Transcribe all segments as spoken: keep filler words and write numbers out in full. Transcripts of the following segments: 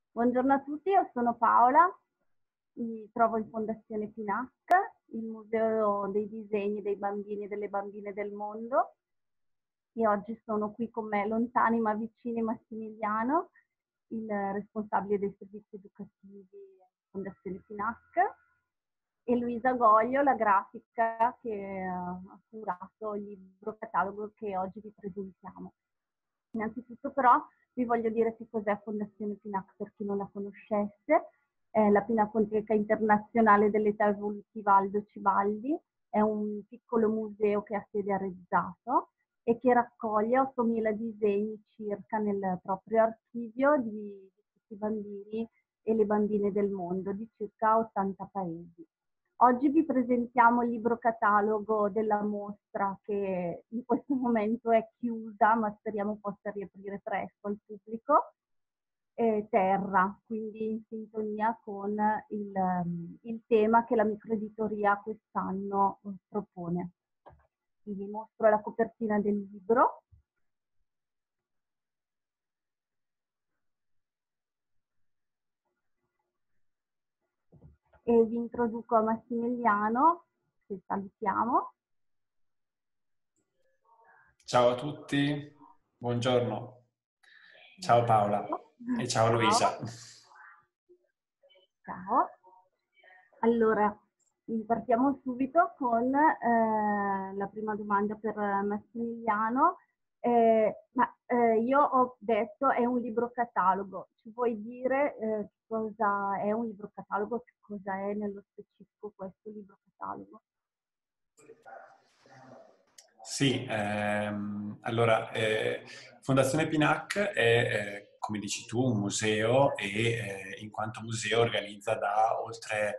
Buongiorno a tutti, io sono Paola, mi trovo in Fondazione Pinac, il Museo dei Disegni dei Bambini e delle Bambine del Mondo, e oggi sono qui con me, lontani ma vicini, Massimiliano, il responsabile dei servizi educativi Fondazione Pinac, e Luisa Goglio, la grafica che ha curato il libro catalogo che oggi vi presentiamo. Innanzitutto però vi voglio dire che cos'è Fondazione Pinac per chi non la conoscesse. È la Pinacoteca Internazionale dell'Età Evolutiva Aldo Cibaldi, è un piccolo museo che ha sede a Rezzato e che raccoglie ottomila disegni circa nel proprio archivio di, di tutti i bambini e le bambine del mondo, di circa ottanta paesi. Oggi vi presentiamo il libro catalogo della mostra che in questo momento è chiusa, ma speriamo possa riaprire presto al pubblico, eh, Terra, quindi in sintonia con il, il tema che la microeditoria quest'anno eh, propone. Vi mostro la copertina del libro. E vi introduco a Massimiliano, che salutiamo. Ciao a tutti, buongiorno. Ciao Paola e ciao, ciao Luisa. Ciao. Allora, partiamo subito con eh, la prima domanda per Massimiliano. Eh, ma eh, io ho detto è un libro catalogo. Ci vuoi dire eh, cosa è un libro catalogo? Che cosa è nello specifico questo libro catalogo? Sì, ehm, allora, eh, Fondazione Pinac è, eh, come dici tu, un museo e eh, in quanto museo organizza da oltre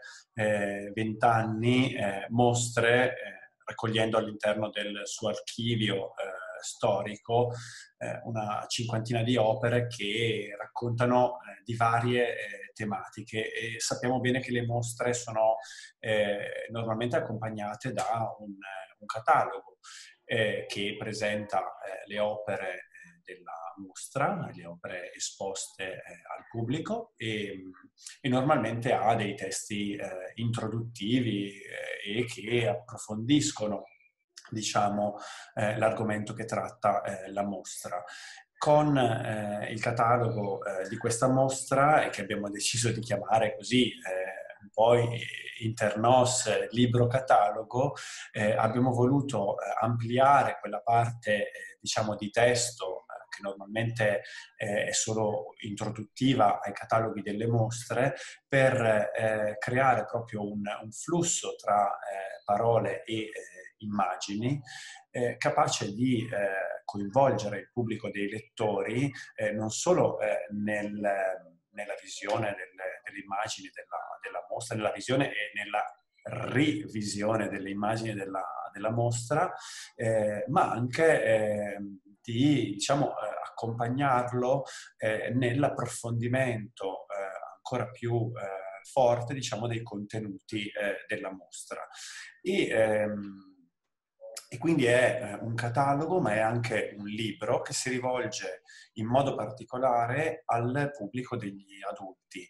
vent'anni eh, mostre, eh, raccogliendo all'interno del suo archivio eh, storico eh, una cinquantina di opere che raccontano eh, di varie eh, tematiche, e sappiamo bene che le mostre sono eh, normalmente accompagnate da un, un catalogo eh, che presenta eh, le opere eh, della mostra, le opere esposte eh, al pubblico, e, e normalmente ha dei testi eh, introduttivi eh, e che approfondiscono, diciamo, eh, l'argomento che tratta eh, la mostra. Con eh, il catalogo eh, di questa mostra, che abbiamo deciso di chiamare così eh, un po' internos libro catalogo, eh, abbiamo voluto eh, ampliare quella parte eh, diciamo di testo eh, che normalmente eh, è solo introduttiva ai cataloghi delle mostre, per eh, creare proprio un, un flusso tra eh, parole e eh, immagini eh, capace di eh, coinvolgere il pubblico dei lettori eh, non solo eh, nel, nella visione delle, delle immagini della, della mostra, nella visione e nella rivisione delle immagini della, della mostra, eh, ma anche eh, di, diciamo, eh, accompagnarlo eh, nell'approfondimento eh, ancora più eh, forte, diciamo, dei contenuti eh, della mostra. E, ehm, e quindi è eh, un catalogo, ma è anche un libro che si rivolge in modo particolare al pubblico degli adulti.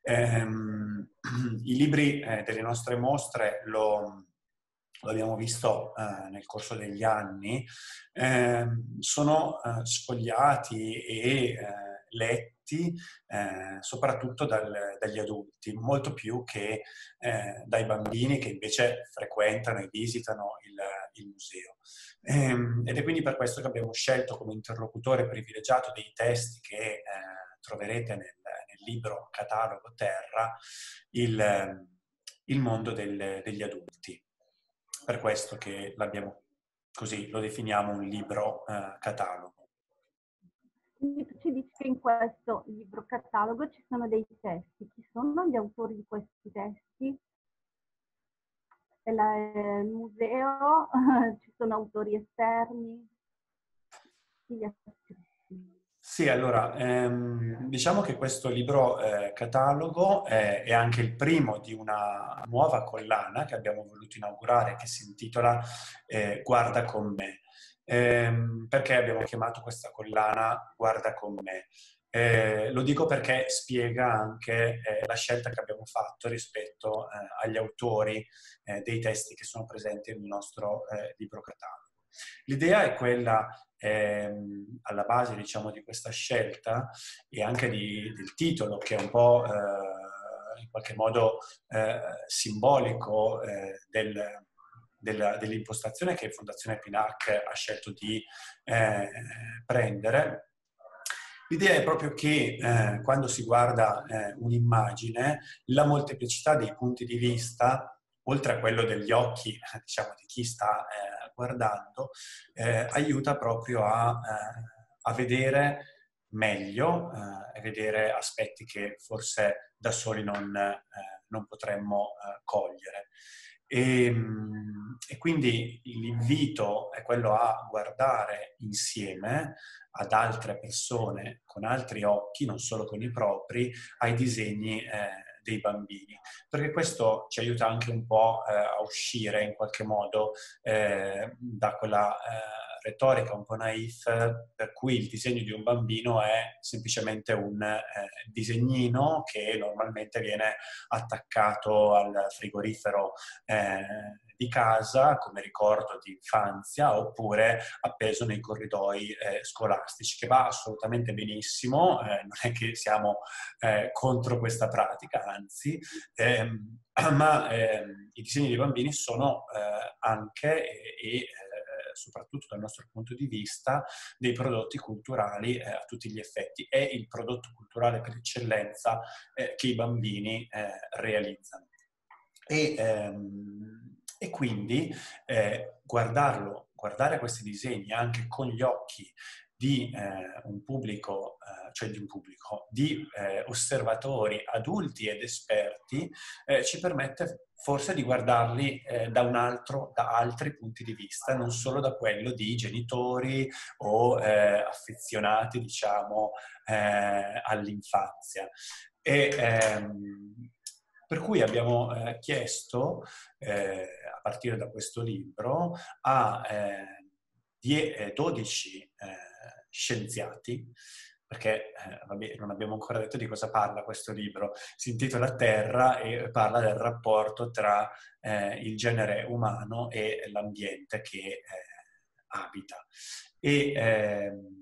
Ehm, I libri eh, delle nostre mostre lo, lo abbiamo visto eh, nel corso degli anni, eh, sono eh, sfogliati e eh, letti eh, soprattutto dal, dagli adulti, molto più che eh, dai bambini che invece frequentano e visitano il, il museo. Ehm, ed è quindi per questo che abbiamo scelto come interlocutore privilegiato dei testi che eh, troverete nel, nel libro catalogo Terra, il, il mondo del, degli adulti. Per questo che l'abbiamo così, lo definiamo un libro eh, catalogo. Quindi tu ci dici che in questo libro catalogo ci sono dei testi. Chi sono gli autori di questi testi? È la, il museo, ci sono autori esterni? Chi li ha scritti? Sì, allora, ehm, diciamo che questo libro eh, catalogo è, è anche il primo di una nuova collana che abbiamo voluto inaugurare, che si intitola eh, Guarda con me. Ehm, perché abbiamo chiamato questa collana Guarda con me? Eh, lo dico perché spiega anche eh, la scelta che abbiamo fatto rispetto eh, agli autori eh, dei testi che sono presenti nel nostro eh, libro catalogo. L'idea è quella, ehm, alla base, diciamo, di questa scelta e anche di, del titolo, che è un po' eh, in qualche modo eh, simbolico eh, del, della, dell'impostazione che Fondazione Pinac ha scelto di eh, prendere. L'idea è proprio che eh, quando si guarda eh, un'immagine, la molteplicità dei punti di vista, oltre a quello degli occhi, diciamo, di chi sta eh, guardando, eh, aiuta proprio a, eh, a vedere meglio eh, e vedere aspetti che forse da soli non, eh, non potremmo eh, cogliere. E, e quindi l'invito è quello a guardare insieme ad altre persone con altri occhi, non solo con i propri, ai disegni eh, dei bambini, perché questo ci aiuta anche un po' eh, a uscire in qualche modo eh, da quella eh, retorica un po' naif per cui il disegno di un bambino è semplicemente un eh, disegnino che normalmente viene attaccato al frigorifero eh, di casa come ricordo di infanzia, oppure appeso nei corridoi eh, scolastici, che va assolutamente benissimo, eh, non è che siamo eh, contro questa pratica, anzi, ehm, ma ehm, i disegni dei bambini sono eh, anche e, e eh, soprattutto dal nostro punto di vista dei prodotti culturali eh, a tutti gli effetti. È il prodotto culturale per eccellenza eh, che i bambini eh, realizzano. E, ehm, e quindi eh, guardarlo, guardare questi disegni anche con gli occhi di eh, un pubblico, eh, cioè di un pubblico, di eh, osservatori adulti ed esperti, eh, ci permette forse di guardarli eh, da un altro, da altri punti di vista, non solo da quello di genitori o eh, affezionati, diciamo, eh, all'infanzia. E, ehm, per cui abbiamo eh, chiesto, eh, a partire da questo libro, a eh, dodici eh, scienziati, perché eh, vabbè, non abbiamo ancora detto di cosa parla questo libro. Si intitola Terra e parla del rapporto tra eh, il genere umano e l'ambiente che eh, abita. E, ehm,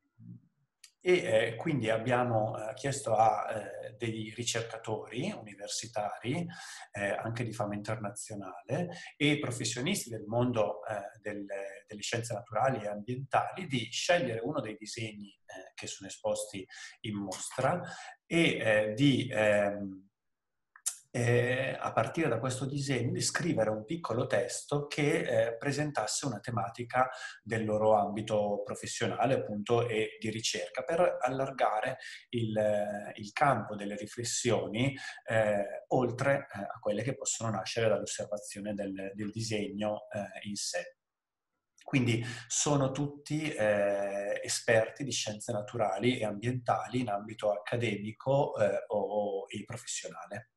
e eh, quindi abbiamo eh, chiesto a eh, dei ricercatori universitari, eh, anche di fama internazionale, e professionisti del mondo eh, delle, delle scienze naturali e ambientali di scegliere uno dei disegni eh, che sono esposti in mostra e eh, di ehm, eh, a partire da questo disegno di scrivere un piccolo testo che eh, presentasse una tematica del loro ambito professionale, appunto, e di ricerca, per allargare il, eh, il campo delle riflessioni eh, oltre eh, a quelle che possono nascere dall'osservazione del, del disegno eh, in sé. Quindi sono tutti eh, esperti di scienze naturali e ambientali in ambito accademico eh, o, o professionale.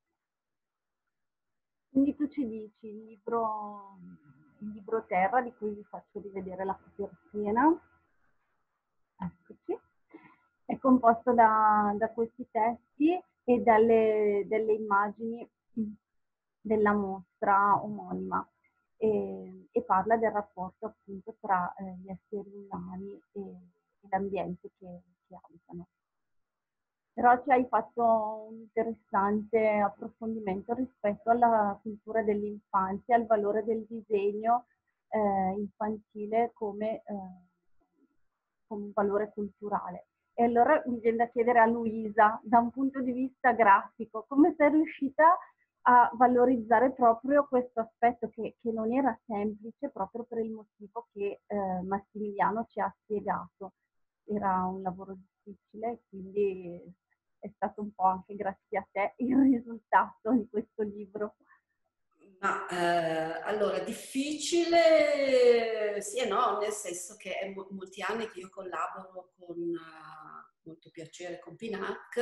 Quindi tu ci dici il libro, il libro Terra, di cui vi faccio rivedere la copertina. Eccoci. È composto da, da questi testi e dalle, delle immagini della mostra omonima e, e parla del rapporto appunto tra eh, gli esseri umani e, e l'ambiente che, che abitano. Però ci hai fatto un interessante approfondimento rispetto alla cultura dell'infanzia, al valore del disegno eh, infantile come, eh, come un valore culturale. E allora mi viene da chiedere a Luisa, da un punto di vista grafico, come sei riuscita a valorizzare proprio questo aspetto che, che non era semplice, proprio per il motivo che eh, Massimiliano ci ha spiegato. Era un lavoro difficile, quindi è stato un po' anche grazie a te il risultato di questo libro. Ma eh, allora, difficile sì e no, nel senso che è mo- molti anni che io collaboro con uh, molto piacere con Pinac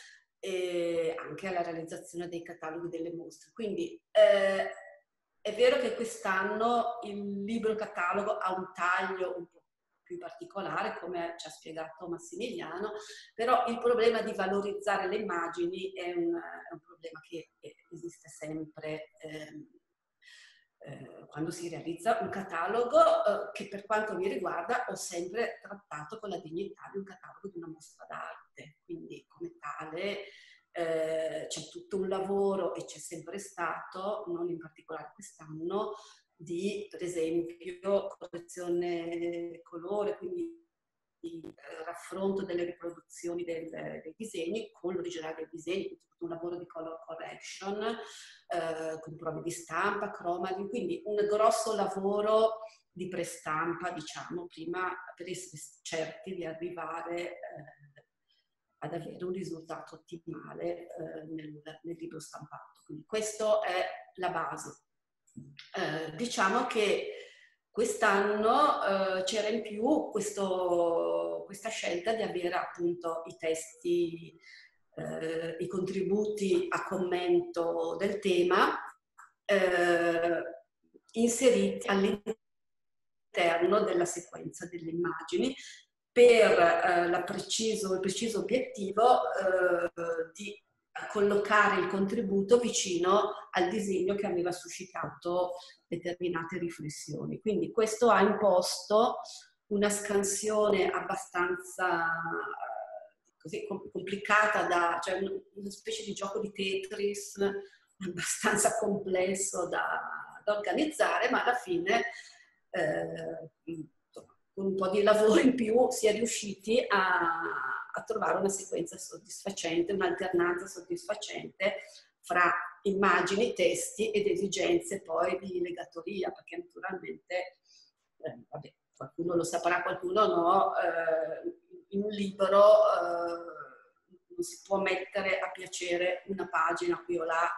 e anche alla realizzazione dei cataloghi delle mostre. Quindi eh, è vero che quest'anno il libro catalogo ha un taglio un po' più più particolare, come ci ha spiegato Massimiliano, però il problema di valorizzare le immagini è un, è un problema che esiste sempre eh, eh, quando si realizza un catalogo eh, che per quanto mi riguarda ho sempre trattato con la dignità di un catalogo di una mostra d'arte, quindi come tale eh, c'è tutto un lavoro e c'è sempre stato, non in particolare quest'anno, di per esempio correzione colore, quindi di eh, raffronto delle riproduzioni del, dei disegni con l'originale dei disegni, tutto un lavoro di color correction, eh, con prove di stampa, cromati, quindi un grosso lavoro di prestampa, diciamo, prima per essere certi di arrivare eh, ad avere un risultato ottimale eh, nel, nel libro stampato. Quindi questa è la base. Eh, diciamo che quest'anno eh, c'era in più questo, questa scelta di avere appunto i testi, eh, i contributi a commento del tema eh, inseriti all'interno della sequenza delle immagini per eh, la preciso, il preciso obiettivo eh, di collocare il contributo vicino al disegno che aveva suscitato determinate riflessioni. Quindi questo ha imposto una scansione abbastanza così complicata, da, cioè una specie di gioco di Tetris abbastanza complesso da, da organizzare, ma alla fine eh, con un po' di lavoro in più si è riusciti a, a trovare una sequenza soddisfacente, un'alternanza soddisfacente fra immagini, testi ed esigenze poi di legatoria, perché naturalmente, eh, vabbè, qualcuno lo saprà, qualcuno no, eh, in un libro eh, non si può mettere a piacere una pagina qui o là,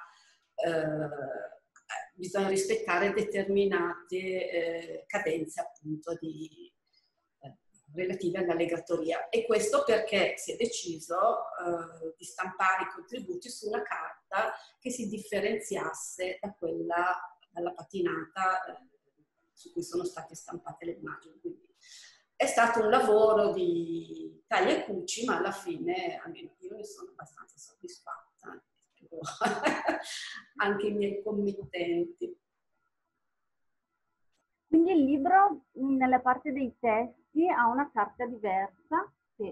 eh, bisogna rispettare determinate eh, cadenze appunto di relative alla legatoria, e questo perché si è deciso eh, di stampare i contributi su una carta che si differenziasse da quella, dalla patinata eh, su cui sono state stampate le immagini. Quindi è stato un lavoro di taglia e cuci, ma alla fine almeno io ne sono abbastanza soddisfatta, anche i miei committenti. Quindi il libro, nella parte dei testi, ha una carta diversa. Sì.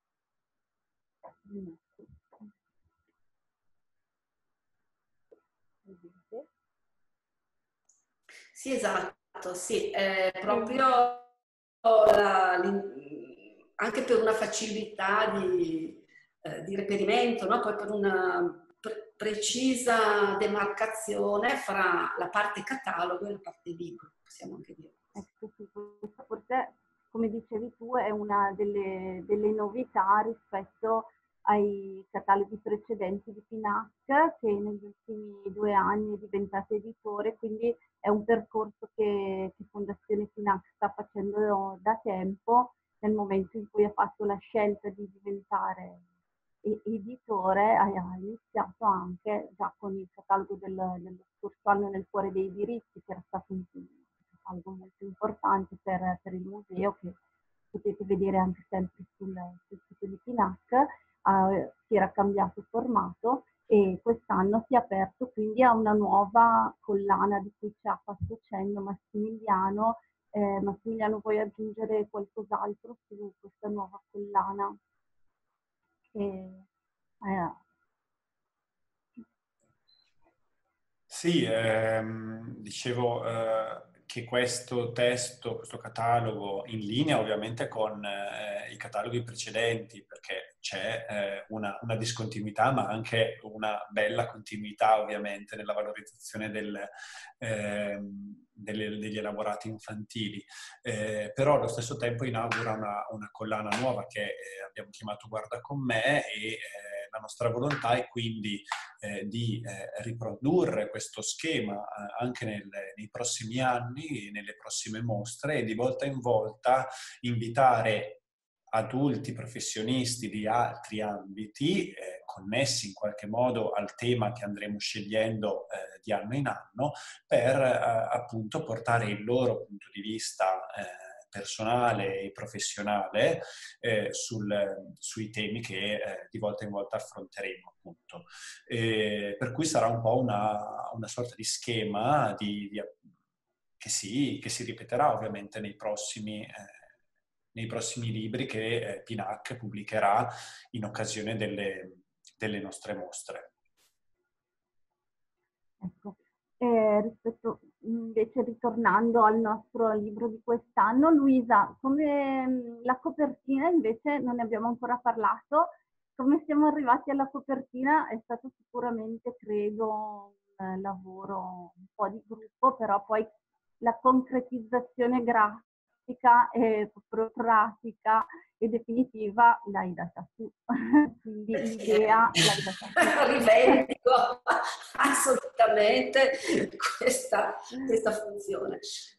Sì, esatto, sì, è proprio la, anche per una facilità di, eh, di reperimento, no? Poi per una pre precisa demarcazione fra la parte catalogo e la parte libro, possiamo anche dire. Ecco, sì, questa forse, come dicevi tu, è una delle, delle novità rispetto ai cataloghi precedenti di Pinac, che negli ultimi due anni è diventato editore, quindi è un percorso che, che Fondazione Pinac sta facendo da tempo. Nel momento in cui ha fatto la scelta di diventare editore, ha iniziato anche già con il catalogo del, dello scorso anno Nel cuore dei diritti, che era stato un catalogo molto importante per, per il museo, che potete vedere anche sempre sul, sul sito di Pinac. Uh, si era cambiato formato e quest'anno si è aperto quindi a una nuova collana di cui ci ha fatto cenno Massimiliano. Eh, Massimiliano, vuoi aggiungere qualcos'altro su questa nuova collana? Eh, eh. Sì, ehm, dicevo eh, che questo testo, questo catalogo in linea ovviamente con eh, i cataloghi precedenti, perché c'è eh, una, una discontinuità ma anche una bella continuità ovviamente nella valorizzazione del, eh, delle, degli elaborati infantili, eh, però allo stesso tempo inaugura una, una collana nuova che eh, abbiamo chiamato Guarda con me, e eh, la nostra volontà è quindi eh, di eh, riprodurre questo schema eh, anche nel, nei prossimi anni, nelle prossime mostre, e di volta in volta invitare adulti professionisti di altri ambiti eh, connessi in qualche modo al tema che andremo scegliendo eh, di anno in anno, per eh, appunto portare il loro punto di vista eh, personale e professionale eh, sul, sui temi che eh, di volta in volta affronteremo, appunto. E per cui sarà un po' una, una sorta di schema di, di, che, si, che si ripeterà ovviamente nei prossimi, eh, nei prossimi libri che eh, PINAC pubblicherà in occasione delle, delle nostre mostre. Ecco, eh, rispetto invece ritornando al nostro libro di quest'anno, Luisa, come mh, la copertina invece non ne abbiamo ancora parlato, come siamo arrivati alla copertina è stato sicuramente, credo, un eh, lavoro un po' di gruppo, però poi la concretizzazione grafica e proprio pratica e definitiva l'hai data tu, quindi l'idea l'hai data tu. Rivendico assolutamente questa, questa funzione.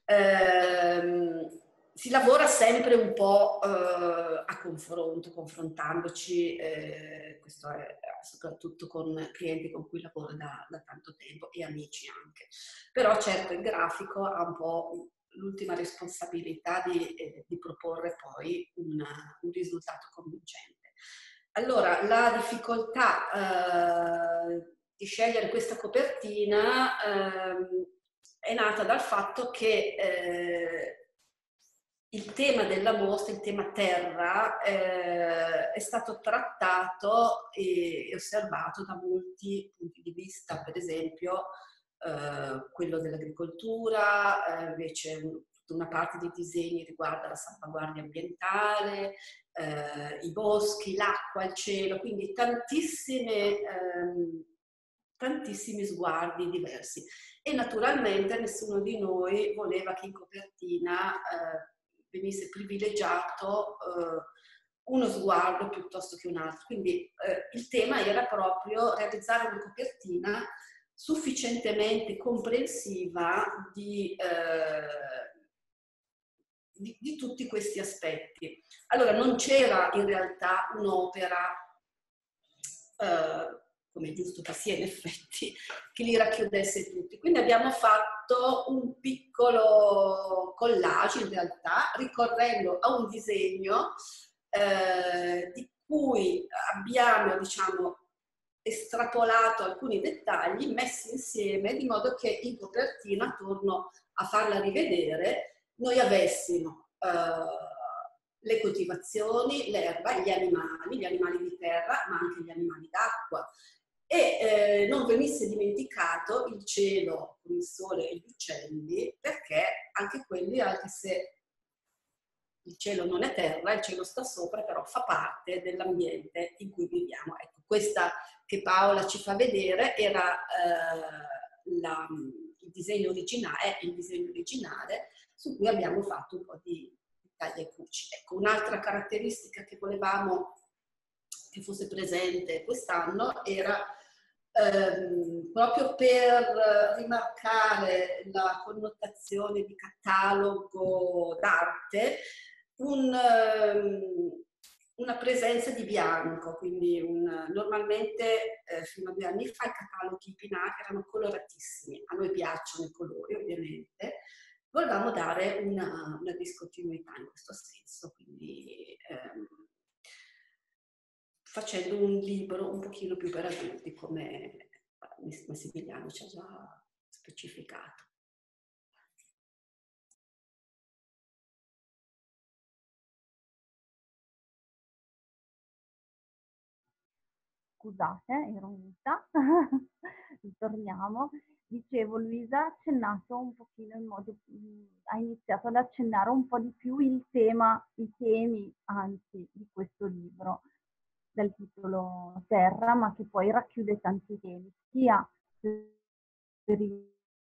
Eh, si lavora sempre un po' eh, a confronto, confrontandoci, eh, questo è soprattutto con clienti con cui lavoro da, da tanto tempo e amici anche. Però certo il grafico ha un po' l'ultima responsabilità di, eh, di proporre poi un, un risultato convincente. Allora, la difficoltà eh, di scegliere questa copertina eh, è nata dal fatto che eh, il tema della mostra, il tema terra, eh, è stato trattato e osservato da molti punti di vista, per esempio eh, quello dell'agricoltura, eh, invece una parte dei disegni riguarda la salvaguardia ambientale, eh, i boschi, l'acqua, il cielo, quindi tantissime, ehm, tantissimi sguardi diversi. E naturalmente nessuno di noi voleva che in copertina eh, venisse privilegiato eh, uno sguardo piuttosto che un altro. Quindi eh, il tema era proprio realizzare una copertina sufficientemente comprensiva di, eh, di, di tutti questi aspetti. Allora, non c'era in realtà un'opera, eh, come è giusto che sia in effetti, che li racchiudesse tutti. Quindi abbiamo fatto un piccolo collage in realtà, ricorrendo a un disegno eh, di cui abbiamo, diciamo, estrapolato alcuni dettagli, messi insieme, di modo che in copertina, torno a farla rivedere, noi avessimo eh, le coltivazioni, l'erba, gli animali, gli animali di terra, ma anche gli animali d'acqua. E eh, non venisse dimenticato il cielo con il sole e gli uccelli, perché anche quelli, anche se il cielo non è terra, il cielo sta sopra, però fa parte dell'ambiente in cui viviamo. Ecco, questa che Paola ci fa vedere era eh, la, il disegno originale, il disegno originale su cui abbiamo fatto un po' di taglia e cuci. Ecco, un'altra caratteristica che volevamo che fosse presente quest'anno era ehm, proprio per rimarcare la connotazione di catalogo d'arte, un, um, una presenza di bianco, quindi un, normalmente eh, fino a due anni fa i cataloghi PINAC erano coloratissimi, a noi piacciono i colori ovviamente, volevamo dare una, una discontinuità in questo senso, quindi ehm, facendo un libro un pochino più per adulti, come Massimiliano ci ha già specificato. Scusate, ero muta. Ritorniamo. Dicevo, Luisa ha accennato un pochino in modo, ha iniziato ad accennare un po' di più il tema, i temi, anzi, di questo libro, dal titolo Terra, ma che poi racchiude tanti temi, sia per i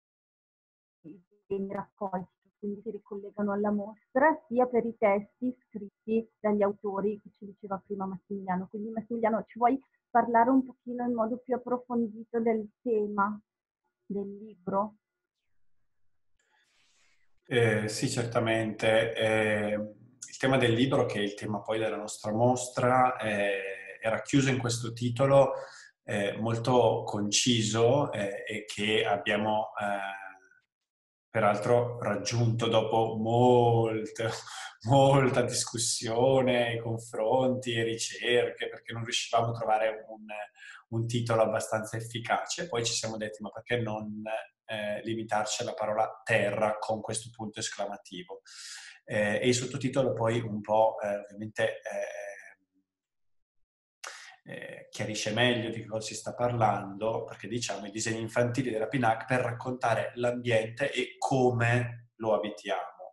temi raccolti, quindi si ricollegano alla mostra, sia per i testi scritti dagli autori che ci diceva prima Massimiliano. Quindi Massimiliano, ci vuoi parlare un pochino in modo più approfondito del tema del libro? Eh, sì, certamente. Eh, il tema del libro, che è il tema poi della nostra mostra, eh, è racchiuso in questo titolo eh, molto conciso eh, e che abbiamo eh, peraltro raggiunto dopo molta, molta discussione, confronti e ricerche, perché non riuscivamo a trovare un, un titolo abbastanza efficace. Poi ci siamo detti, ma perché non eh, limitarci alla parola terra con questo punto esclamativo? Eh, e il sottotitolo poi un po' eh, ovviamente eh, eh, chiarisce meglio di cosa si sta parlando, perché diciamo i disegni infantili della Pinac per raccontare l'ambiente e come lo abitiamo.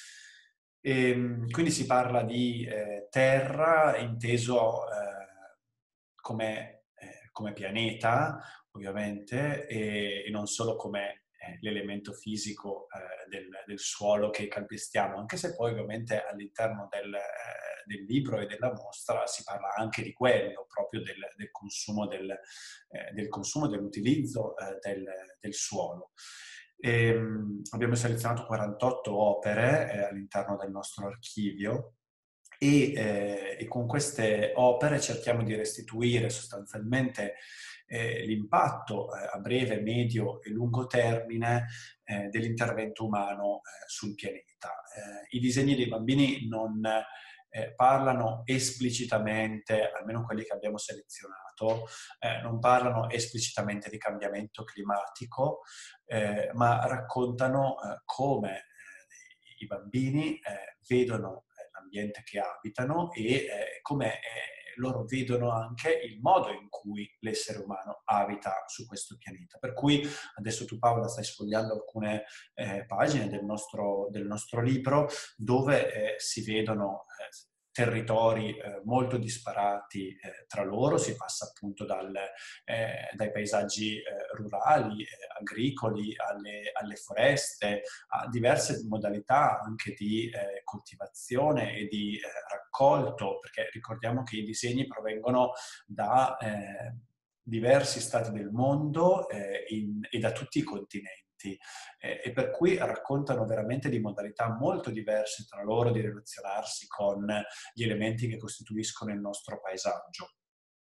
E, quindi si parla di eh, terra inteso eh, come, eh, come pianeta, ovviamente, e, e non solo come eh, l'elemento fisico eh, del, del suolo che calpestiamo, anche se poi ovviamente all'interno del, eh, del libro e della mostra si parla anche di quello, proprio del, del consumo, del, eh, del consumo, dell'utilizzo eh, del, del suolo. E, um, abbiamo selezionato quarantotto opere eh, all'interno del nostro archivio e, eh, e con queste opere cerchiamo di restituire sostanzialmente eh, l'impatto eh, a breve, medio e lungo termine eh, dell'intervento umano eh, sul pianeta. Eh, I disegni dei bambini non eh, parlano esplicitamente, almeno quelli che abbiamo selezionato, eh, non parlano esplicitamente di cambiamento climatico, eh, ma raccontano eh, come eh, i bambini eh, vedono l'ambiente che abitano e eh, come eh, loro vedono anche il modo in cui l'essere umano abita su questo pianeta. Per cui adesso tu, Paola, stai sfogliando alcune eh, pagine del nostro, del nostro libro dove eh, si vedono eh, territori eh, molto disparati eh, tra loro, si passa appunto dal, eh, dai paesaggi eh, rurali, eh, agricoli, alle, alle foreste, a diverse modalità anche di eh, coltivazione e di eh, raccolto, perché ricordiamo che i disegni provengono da eh, diversi stati del mondo eh, in, e da tutti i continenti. Eh, e per cui raccontano veramente di modalità molto diverse tra loro di relazionarsi con gli elementi che costituiscono il nostro paesaggio.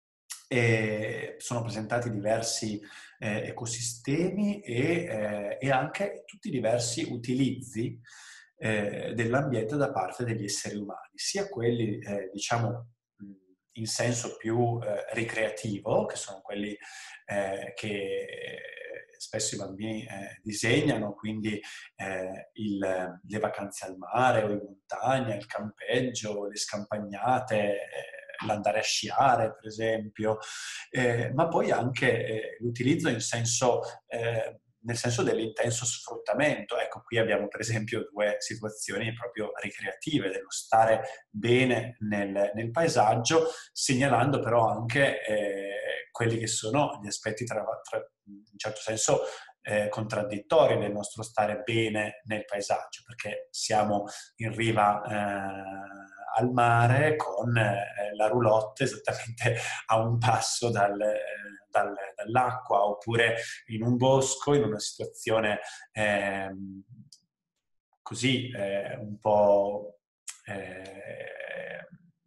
E sono presentati diversi eh, ecosistemi e, eh, e anche tutti i diversi utilizzi eh, dell'ambiente da parte degli esseri umani, sia quelli, eh, diciamo, in senso più eh, ricreativo, che sono quelli eh, che spesso i bambini eh, disegnano, quindi eh, il, le vacanze al mare o in montagna, il campeggio, le scampagnate, eh, l'andare a sciare, per esempio, eh, ma poi anche eh, l'utilizzo in senso, eh, nel senso dell'intenso sfruttamento. Ecco, qui abbiamo per esempio due situazioni proprio ricreative, dello stare bene nel, nel paesaggio, segnalando però anche eh, quelli che sono gli aspetti, tra, tra, in un certo senso, eh, contraddittori del nostro stare bene nel paesaggio, perché siamo in riva eh, al mare con eh, la roulotte esattamente a un passo dal, eh, dal, dall'acqua, oppure in un bosco, in una situazione eh, così eh, un po' eh,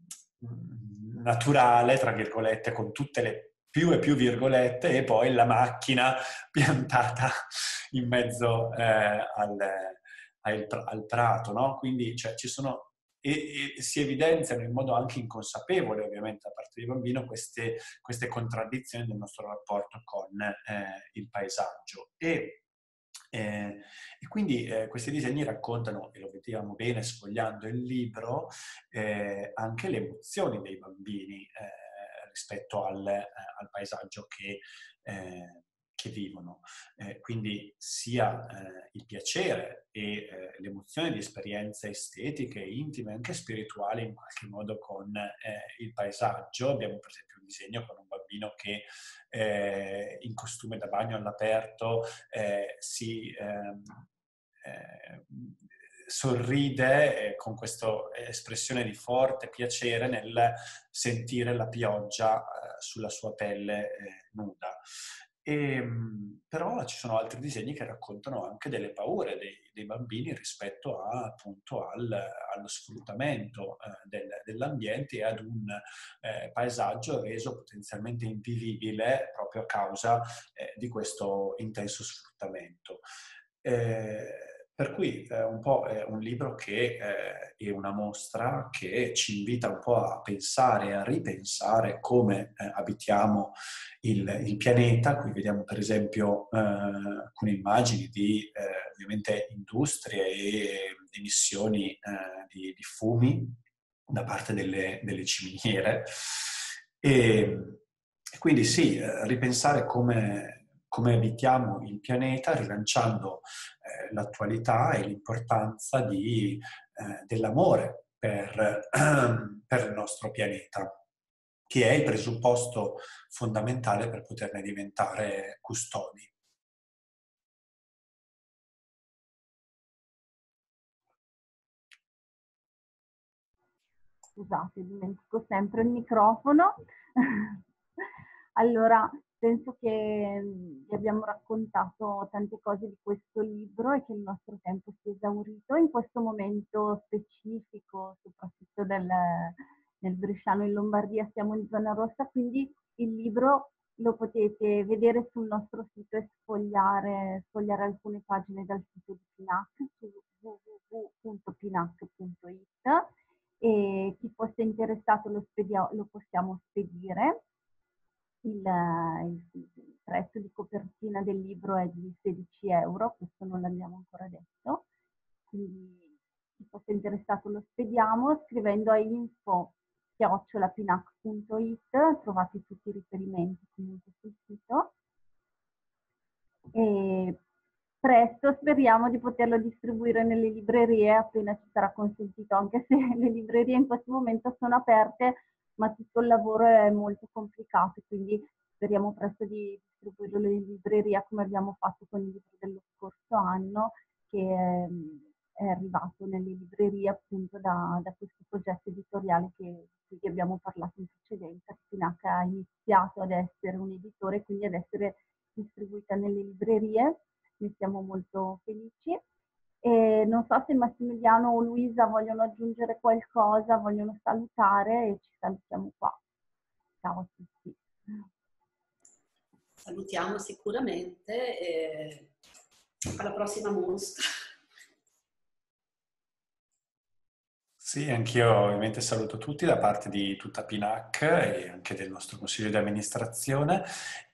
naturale, tra virgolette, con tutte le più e pipiù virgolette, e poi la macchina piantata in mezzo eh, al, al, al prato, no? Quindi cioè, ci sono e, e si evidenziano in modo anche inconsapevole, ovviamente, da parte del bambino queste, queste contraddizioni del nostro rapporto con eh, il paesaggio. E, eh, e quindi eh, questi disegni raccontano, e lo vediamo bene sfogliando il libro, eh, anche le emozioni dei bambini eh, rispetto al, eh, al paesaggio che, eh, che vivono. Eh, quindi sia eh, il piacere e eh, l'emozione di esperienze estetiche, intime, anche spirituali in qualche modo con eh, il paesaggio. Abbiamo per esempio un disegno con un bambino che eh, in costume da bagno all'aperto eh, si ehm, eh, sorride eh, con questa espressione di forte piacere nel sentire la pioggia eh, sulla sua pelle eh, nuda. E, però ci sono altri disegni che raccontano anche delle paure dei, dei bambini rispetto a, appunto al, allo sfruttamento eh, del, dell'ambiente e ad un eh, paesaggio reso potenzialmente invivibile proprio a causa eh, di questo intenso sfruttamento. Eh, Per cui è un po' è un libro che eh, è una mostra che ci invita un po' a pensare e a ripensare come eh, abitiamo il, il pianeta. Qui vediamo per esempio eh, alcune immagini di eh, ovviamente industrie e emissioni eh, di, di fumi da parte delle, delle ciminiere. E, e quindi sì, eh, ripensare come, come abitiamo il pianeta, rilanciando eh, l'attualità e l'importanza di, eh, dell'amore per, per il nostro pianeta, che è il presupposto fondamentale per poterne diventare custodi. Scusate, dimentico sempre il microfono. Allora, penso che vi abbiamo raccontato tante cose di questo libro e che il nostro tempo si è esaurito. In questo momento specifico, soprattutto nel, nel Bresciano in Lombardia, siamo in zona rossa, quindi il libro lo potete vedere sul nostro sito e sfogliare, sfogliare alcune pagine dal sito di Pinac su w w w punto pinac punto it. E chi fosse interessato lo, lo possiamo spedire. Il, il, il prezzo di copertina del libro è di sedici euro, questo non l'abbiamo ancora detto, quindi chi fosse interessato lo spediamo scrivendo a info chiocciola pinac punto it, trovate tutti i riferimenti comunque sul sito. E presto speriamo di poterlo distribuire nelle librerie appena ci sarà consentito, anche se le librerie in questo momento sono aperte, ma tutto il lavoro è molto complicato, quindi speriamo presto di distribuirlo nelle librerie come abbiamo fatto con il libro dello scorso anno, che è arrivato nelle librerie appunto da, da questo progetto editoriale che, di cui abbiamo parlato in precedenza. Pinac ha iniziato ad essere un editore, quindi ad essere distribuita nelle librerie, ne siamo molto felici. E non so se Massimiliano o Luisa vogliono aggiungere qualcosa, vogliono salutare e ci salutiamo qua. Ciao a tutti. Salutiamo sicuramente e alla prossima mostra. Sì, anch'io ovviamente saluto tutti da parte di tutta Pinac e anche del nostro consiglio di amministrazione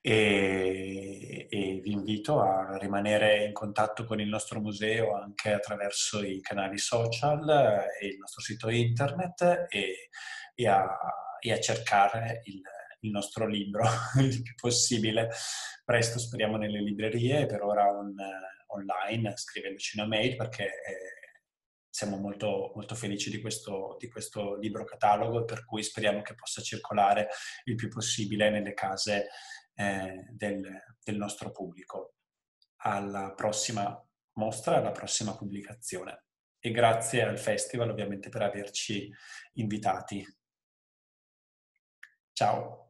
e, e vi invito a rimanere in contatto con il nostro museo anche attraverso i canali social e il nostro sito internet e, e, a, e a cercare il, il nostro libro il più possibile. Presto speriamo nelle librerie, per ora on, online, scrivendoci una mail perché... Eh, siamo molto, molto felici di questo, di questo libro catalogo, per cui speriamo che possa circolare il più possibile nelle case eh, del, del nostro pubblico. Alla prossima mostra, alla prossima pubblicazione. E grazie al Festival ovviamente per averci invitati. Ciao!